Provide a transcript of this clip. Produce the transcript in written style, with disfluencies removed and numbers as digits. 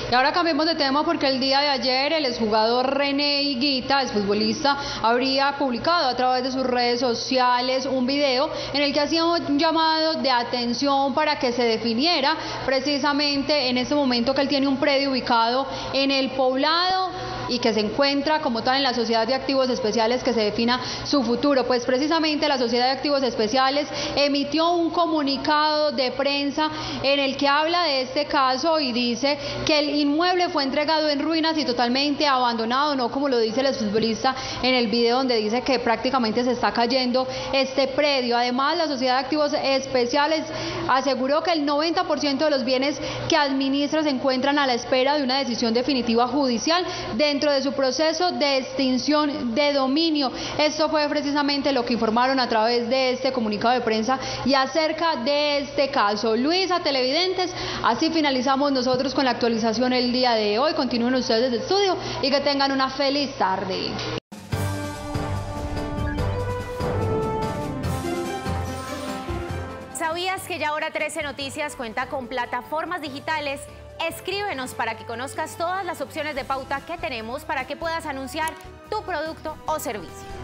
Y ahora cambiemos de tema porque el día de ayer el exjugador René Higuita, exfutbolista, habría publicado a través de sus redes sociales un video en el que hacía un llamado de atención para que se definiera precisamente en este momento que él tiene un predio ubicado en El Poblado y que se encuentra como tal en la Sociedad de Activos Especiales, que se defina su futuro. Pues precisamente la Sociedad de Activos Especiales emitió un comunicado de prensa en el que habla de este caso y dice que el inmueble fue entregado en ruinas y totalmente abandonado, no como lo dice el exfutbolista en el video, donde dice que prácticamente se está cayendo este predio. Además, la Sociedad de Activos Especiales aseguró que el 90% de los bienes que administra se encuentran a la espera de una decisión definitiva judicial dentro de su proceso de extinción de dominio. Esto fue precisamente lo que informaron a través de este comunicado de prensa y acerca de este caso. Luisa, televidentes, así finalizamos nosotros con la actualización el día de hoy. Continúen ustedes desde el estudio y que tengan una feliz tarde. ¿Sabías que ya Hora 13 Noticias cuenta con plataformas digitales? Escríbenos para que conozcas todas las opciones de pauta que tenemos para que puedas anunciar tu producto o servicio.